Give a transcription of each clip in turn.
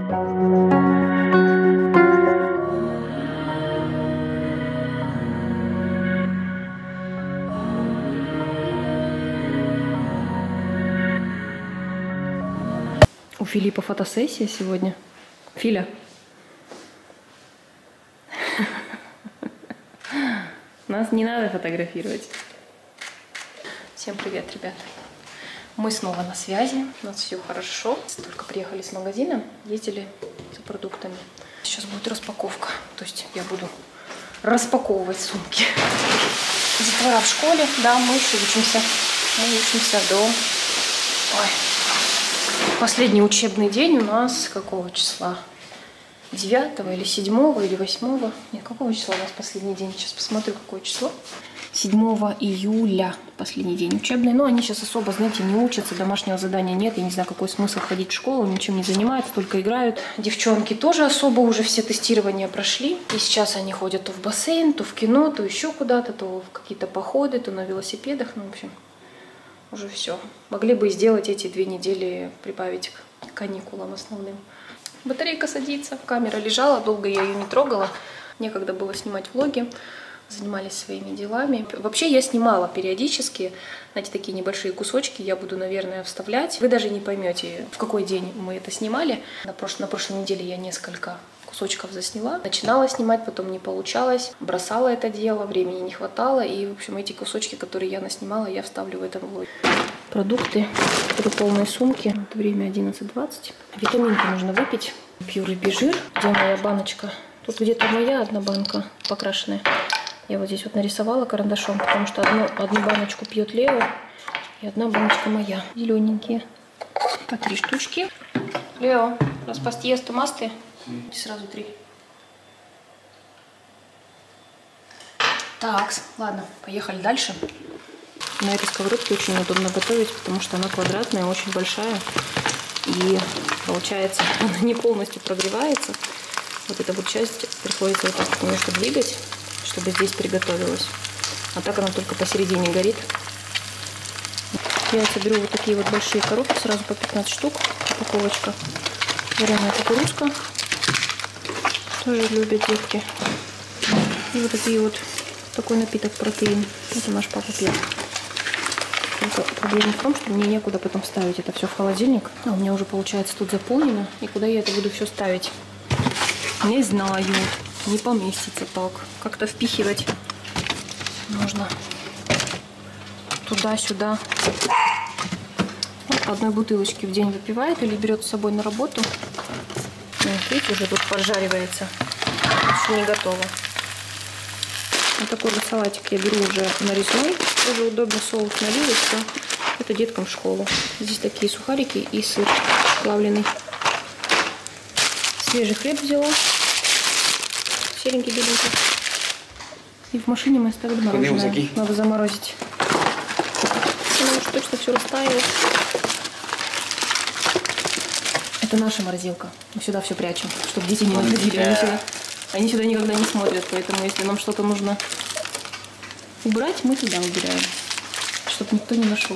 У Филиппа фотосессия сегодня. Филя. Нас не надо фотографировать. Всем привет, ребят. Мы снова на связи. У нас все хорошо. Только приехали с магазина, ездили за продуктами. Сейчас будет распаковка. То есть я буду распаковывать сумки. Детвора в школе. Да, мы еще учимся. Мы учимся до... Ой. Последний учебный день у нас какого числа? 9 или 7 или 8? Нет, какого числа у нас последний день? Сейчас посмотрю, какое число. 7 июля последний день учебный. Но они сейчас особо, знаете, не учатся, домашнего задания нет. Я не знаю, какой смысл ходить в школу, ничем не занимаются, только играют. Девчонки тоже особо уже все тестирования прошли. И сейчас они ходят то в бассейн, то в кино, то еще куда-то, то в какие-то походы, то на велосипедах. Ну, в общем, уже все. Могли бы сделать эти 2 недели, прибавить к каникулам основным. Батарейка садится, камера лежала, долго я ее не трогала. Некогда было снимать влоги, занимались своими делами. Вообще я снимала периодически, знаете, такие небольшие кусочки я буду, наверное, вставлять. Вы даже не поймете, в какой день мы это снимали. На прошлой неделе я несколько кусочков засняла. Начинала снимать, потом не получалось. Бросала это дело, времени не хватало. И, в общем, эти кусочки, которые я наснимала, я вставлю в этом влоге. Продукты, 3 полные сумки. Вот время 11:20. Витаминки нужно выпить. Пью рыбий жир. Где моя баночка? Тут где-то моя одна банка покрашенная. Я вот здесь вот нарисовала карандашом, потому что одну баночку пьет Лео, и одна баночка моя. Зелененькие. По 3 штучки. Лео, распастиес томасты. Сразу 3. Так, ладно, поехали дальше. На этой сковородке очень удобно готовить, потому что она квадратная, очень большая. И получается, она не полностью прогревается. Вот эта вот часть приходится вот так немножко двигать, чтобы здесь приготовилось. А так она только посередине горит. Я беру вот такие вот большие коробки, сразу по 15 штук, упаковочка. Вареная кукурузка. Тоже любят детки. И вот такие вот, такой напиток протеин. Это наш папа пьет. Только проблема в том, что мне некуда потом ставить это все в холодильник. А у меня уже получается тут заполнено. И куда я это буду все ставить? Не знаю. Не поместится так. Как-то впихивать нужно туда-сюда. Вот по одной бутылочке в день выпивает или берет с собой на работу. Вот, видите, уже тут поджаривается. Еще не готово. Вот такой вот салатик я беру уже нарезной. Тоже удобно, соус налил и все. Это деткам в школу. Здесь такие сухарики и сыр плавленый. Свежий хлеб взяла. Серенький, беленький. И в машине мы оставили мороженое. Надо заморозить. Оно уж точно все растаяло. Это наша морозилка. Мы сюда все прячем, чтобы дети не находили. Они сюда никогда не смотрят, поэтому если нам что-то нужно убрать, мы туда убираем, чтобы никто не нашел.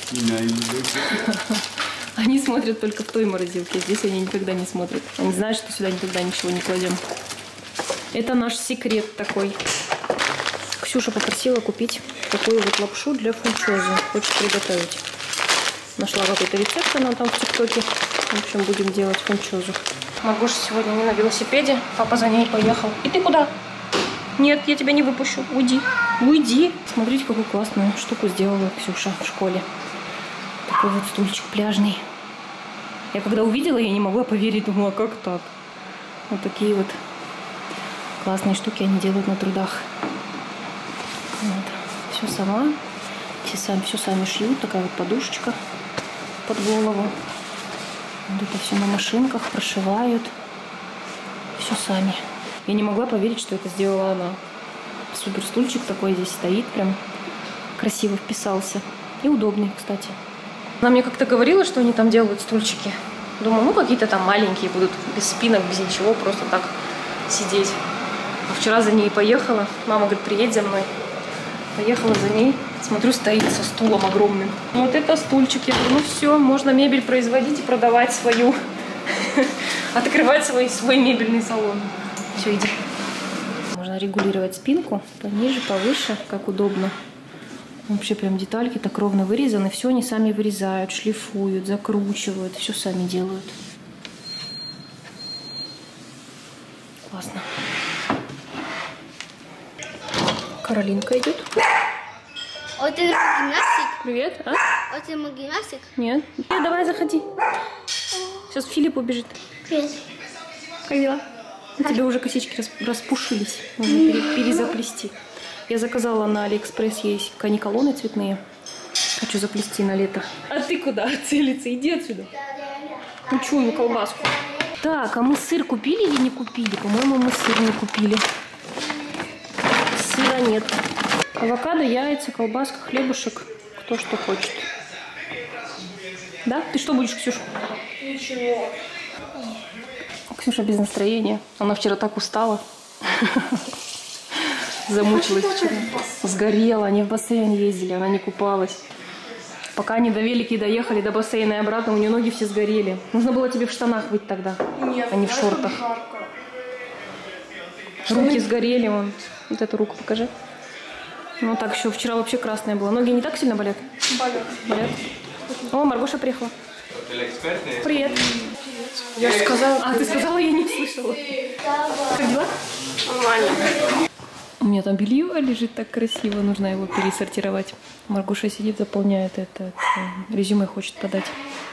Они смотрят только в той морозилке, здесь они никогда не смотрят. Они знают, что сюда никогда ничего не кладем. Это наш секрет такой. Ксюша попросила купить такую вот лапшу для фунчозы. Хочет приготовить. Нашла какой-то рецепт, она там в ТикТоке. В общем, будем делать фунчозу. Маргоша сегодня не на велосипеде. Папа за ней поехал. И ты куда? Нет, я тебя не выпущу. Уйди. Уйди. Смотрите, какую классную штуку сделала Ксюша в школе. Такой вот стульчик пляжный. Я когда увидела, я не могла поверить. Думала, как так? Вот такие вот классные штуки они делают на трудах. Вот. Все сама. Все сами шьют. Такая вот подушечка под голову. Вот это все на машинках прошивают. Все сами. Я не могла поверить, что это сделала она. Супер стульчик такой здесь стоит. Прям красиво вписался. И удобный, кстати. Она мне как-то говорила, что они там делают стульчики. Думаю, ну какие-то там маленькие будут. Без спинок, без ничего. Просто так сидеть. А вчера за ней поехала. Мама говорит, приедь за мной. Поехала за ней. Смотрю, стоит со стулом огромным. Вот это стульчик. Я говорю, ну все, можно мебель производить и продавать свою. открывать свой мебельный салон. Все, иди. Можно регулировать спинку пониже, повыше, как удобно. Вообще прям детальки так ровно вырезаны. Все они сами вырезают, шлифуют, закручивают. Все сами делают. Классно. Каролинка идет. А ты гимнастик? Привет. А? А ты гимнастик? Нет. Давай, заходи. Сейчас Филипп убежит. Привет. Как дела? У тебя уже косички распушились. Нужно перезаплести. Я заказала на Алиэкспресс, есть каниколоны цветные. Хочу заплести на лето. А ты куда целиться? Иди отсюда. Учую колбаску. Так, а мы сыр купили или не купили? По-моему, мы сыр не купили. Сыра нет. Авокадо, яйца, колбаска, хлебушек. Кто что хочет. Да? Ты что будешь, Ксюша? Ничего. Ксюша без настроения. Она вчера так устала. Замучилась вчера. Сгорела. Они в бассейн ездили, она не купалась. Пока они до велики доехали, до бассейна и обратно, у нее ноги все сгорели. Нужно было тебе в штанах быть тогда, а не в шортах. Руки сгорели, вон. Вот эту руку покажи. Ну так еще вчера вообще красная была. Ноги не так сильно болят? Болят. Болят. О, Маргоша приехала. Привет. Я сказала. А, ты сказала, я не слышала. Как дела? Нормально. У меня там белье лежит так красиво, нужно его пересортировать. Маргоша сидит, заполняет это резюме, хочет подать.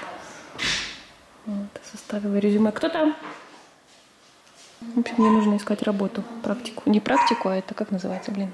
Вот, составила резюме. Кто там? В общем, мне нужно искать работу, практику. Не практику, а это как называется, блин?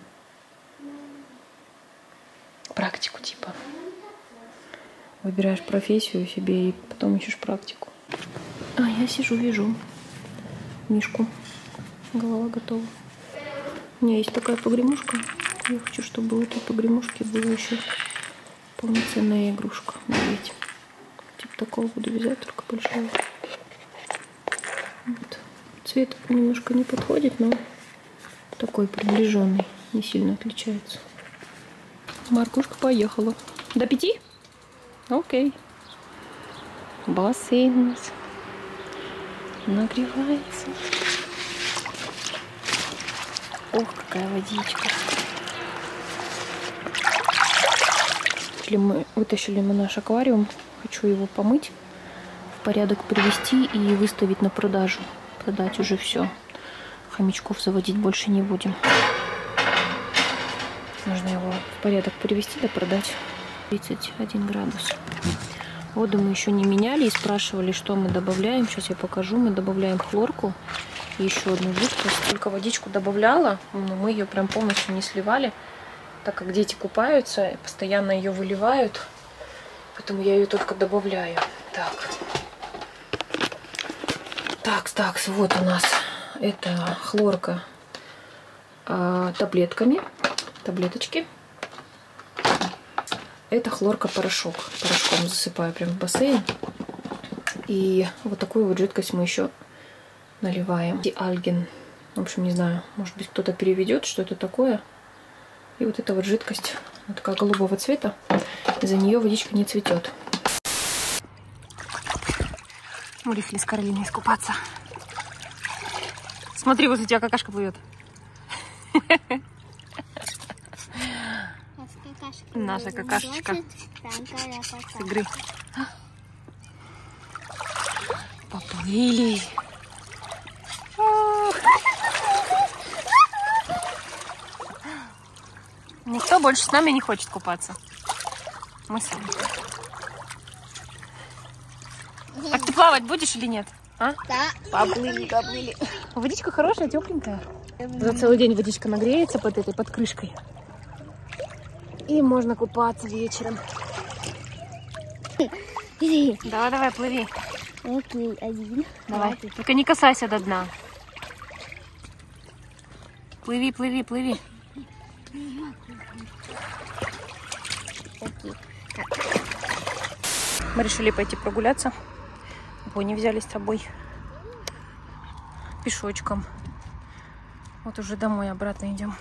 Практику типа. Выбираешь профессию себе и потом ищешь практику. А, я сижу, вижу Мишку. Голова готова. У меня есть такая погремушка. Я хочу, чтобы у этой погремушки была еще полноценная игрушка. Медведь. Типа такого буду вязать, только большого. Вот. Цвет немножко не подходит, но такой приближенный. Не сильно отличается. Маркушка поехала. До 5? Окей. Бассейн у нас нагревается. Ох, какая водичка. Мы вытащили наш аквариум. Хочу его помыть, в порядок привести и выставить на продажу. Продать уже все. Хомячков заводить больше не будем. Нужно его в порядок привести да продать. 31 градус. Воду мы еще не меняли и спрашивали, что мы добавляем. Сейчас я покажу. Мы добавляем хлорку и еще одну жидкость. Только водичку добавляла, но мы ее прям полностью не сливали, так как дети купаются и постоянно ее выливают. Поэтому я ее только добавляю. Так, вот у нас это хлорка таблетками, таблеточки. Это хлорка порошок. Порошком засыпаю прям в бассейн. И вот такую вот жидкость мы еще наливаем. Альген. В общем, не знаю, может быть, кто-то переведет, что это такое. И вот эта вот жидкость, вот такая голубого цвета, из-за нее водичка не цветет. Мы решили с Каролиной искупаться. Смотри, возле тебя какашка плывет. Наша какашечка с игры. Поплыли. Никто больше с нами не хочет купаться. Мы сами. Так ты плавать будешь или нет? А? Да. Поплыли. Водичка хорошая, тепленькая. За целый день водичка нагреется под этой, под крышкой. И можно купаться вечером. Давай, плыви. Окей, один. Давай. Только не касайся до дна. Плыви. Мы решили пойти прогуляться. Пони взяли с собой. Пешочком. Вот уже домой обратно идем.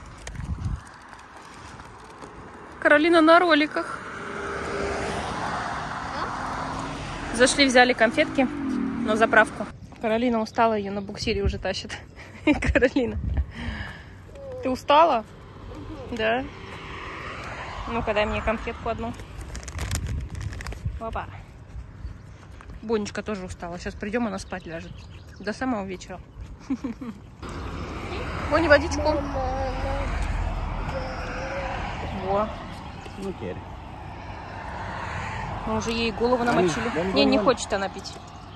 Каролина на роликах. Зашли, взяли конфетки на заправку. Каролина устала, ее на буксире уже тащит. Каролина, ты устала? Да? Ну-ка, дай мне конфетку одну. Опа. Бонечка тоже устала. Сейчас придем, она спать ляжет. До самого вечера. Бони, водичку. Во. Мы уже ей голову намочили. Не хочет она пить.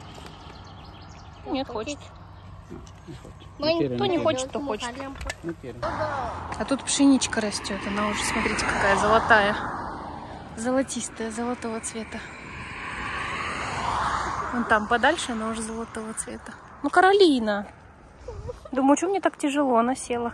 Нет, хочет. Кто не хочет, то хочет. А тут пшеничка растет. Она уже, смотрите, какая золотая. Золотистая, золотого цвета. Вон там подальше она уже золотого цвета. Ну, Каролина. Думаю, что мне так тяжело? Она села.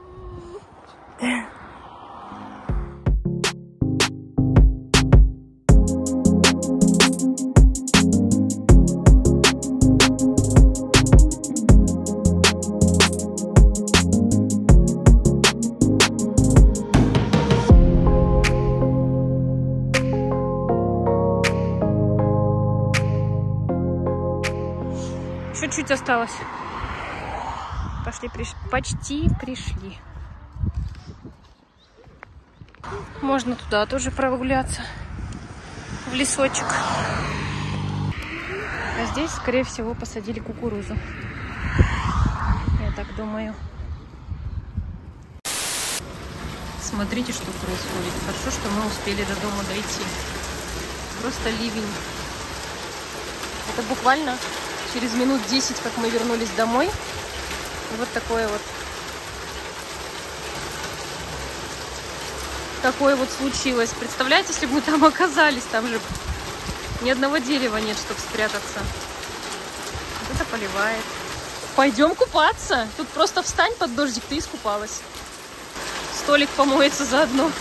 Чуть-чуть осталось. Почти пришли. Можно туда тоже прогуляться. В лесочек. А здесь, скорее всего, посадили кукурузу. Я так думаю. Смотрите, что происходит. Хорошо, что мы успели до дома дойти. Просто ливень. Это буквально через минут 10, как мы вернулись домой. И вот такое вот случилось. Представляете, если бы мы там оказались, там же ни одного дерева нет, чтобы спрятаться. Вот это поливает. Пойдем купаться. Тут просто встань под дождик, ты искупалась. Столик помоется заодно.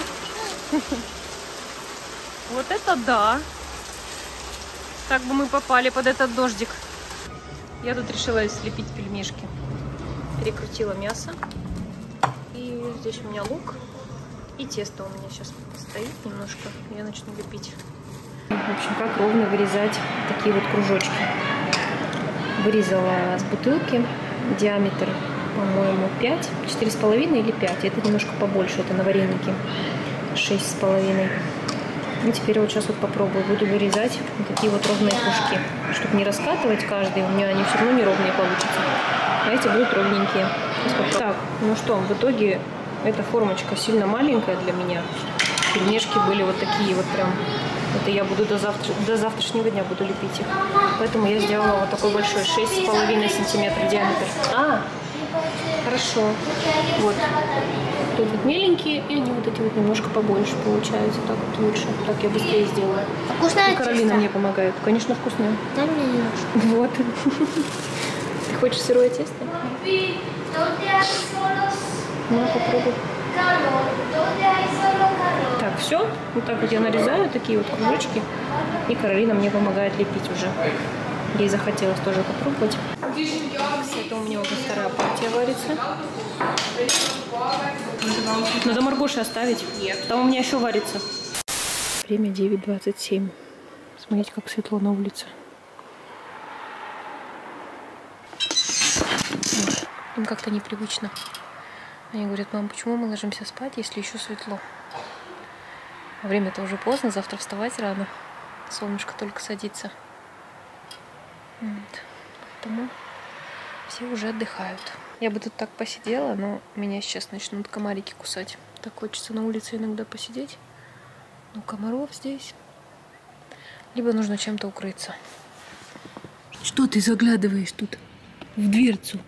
Вот это да. Как бы мы попали под этот дождик. Я тут решила слепить пельмешки. Перекрутила мясо. И здесь у меня лук. И тесто у меня сейчас стоит немножко. Я начну лепить. В общем, как ровно вырезать такие вот кружочки. Вырезала с бутылки. Диаметр, по-моему, 5. 4,5 или 5. Это немножко побольше. Это на вареники. 6,5. И теперь вот сейчас вот попробую. Буду вырезать вот такие вот ровные кружки. Чтобы не раскатывать каждый. У меня они все равно неровные получатся. А эти будут ровненькие. Так, ну что, в итоге эта формочка сильно маленькая для меня. Пельмешки были вот такие вот прям. Это я буду до завтрашнего дня буду лепить их. Поэтому я сделала вот такой большой, 6,5 сантиметра диаметр. Хорошо. Вот. Тут вот меленькие, и они вот эти вот немножко побольше получаются. Так вот лучше. Так я быстрее сделаю. Вкусная и Каролина мне помогает. Конечно, вкусная. Дай мне немножко. Вот. Ты хочешь сырое тесто? Ну, попробуй. Так, все. Вот так вот я нарезаю такие вот кружочки. И Каролина мне помогает лепить уже. Ей захотелось тоже попробовать. Это у меня уже вторая партия варится. Надо Маргоше оставить. Нет. Там у меня еще варится. Время 9:27. Смотрите, как светло на улице. Им как-то непривычно. Они говорят: мам, почему мы ложимся спать, если еще светло? А время-то уже поздно, завтра вставать рано. Солнышко только садится. Вот. Поэтому все уже отдыхают. Я бы тут так посидела, но меня сейчас начнут комарики кусать. Так хочется на улице иногда посидеть. Но комаров здесь. Либо нужно чем-то укрыться. Что ты заглядываешь тут в дверцу?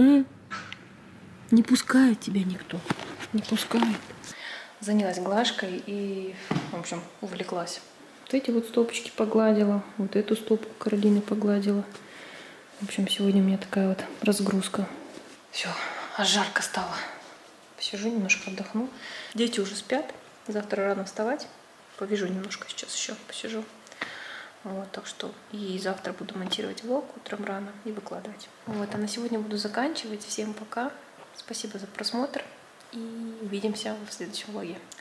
Не пускает тебя никто. Не пускает. Занялась глажкой и, в общем, увлеклась. Вот эти вот стопочки погладила. Вот эту стопку Каролины погладила. В общем, сегодня у меня такая вот разгрузка. Все, аж жарко стало. Посижу, немножко отдохну. Дети уже спят. Завтра рано вставать. Повяжу немножко сейчас еще, посижу. Вот, так что и завтра буду монтировать влог утром рано и выкладывать. Вот, а на сегодня буду заканчивать. Всем пока. Спасибо за просмотр. И увидимся в следующем влоге.